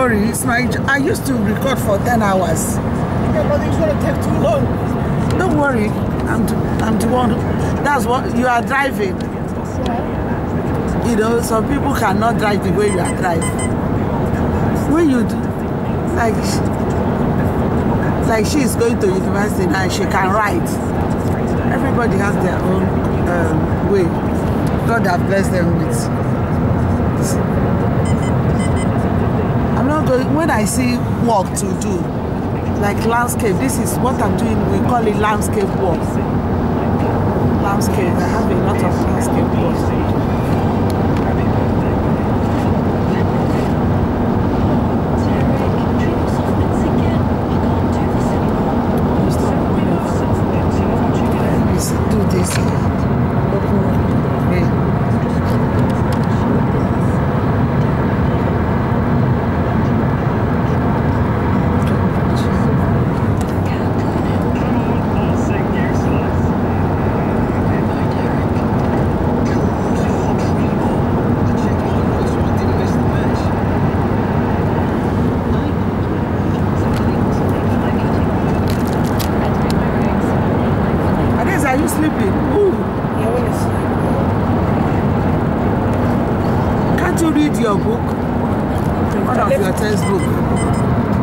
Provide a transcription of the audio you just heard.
worry. It's my. I used to record for 10 hours. Yeah, but it's gonna take too long. Don't worry. I'm the one. That's what you are driving. You know, some people cannot drive the way you are driving. When you do, like she is going to university now, she can write. Everybody has their own way. God has blessed them with. I'm not going. When I see work to do, like landscape, this is what I'm doing. We call it landscape work. Landscape. I have a lot of landscape work. Are you sleeping? Ooh. Yeah, when it's Can't you read your book? One of your textbooks.